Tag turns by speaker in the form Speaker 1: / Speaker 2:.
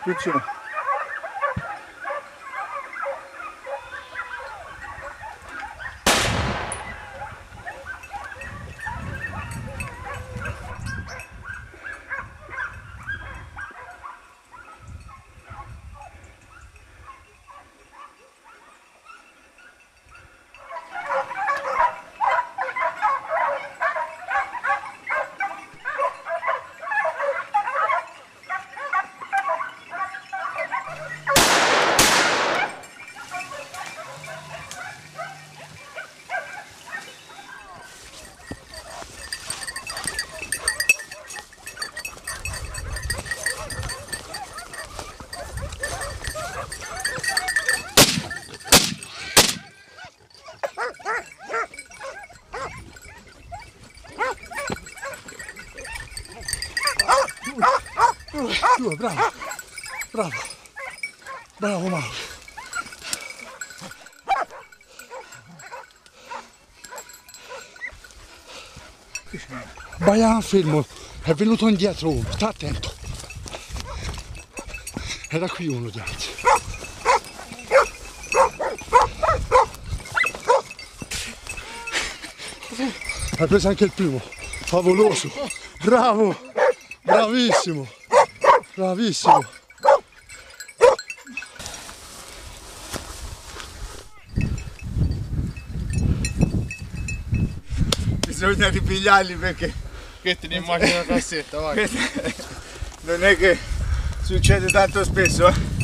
Speaker 1: Vicino. Bravo, bravo, bravo Mauro. Vai fermo, è venuto indietro uno, sta attento. Era qui uno di altri. Hai preso anche il primo, favoloso, bravo, bravissimo. Bravissimo! Bisogna ripigliarli perché
Speaker 2: Questa è l'immagine della cassetta, vai!
Speaker 1: non è che succede tanto spesso,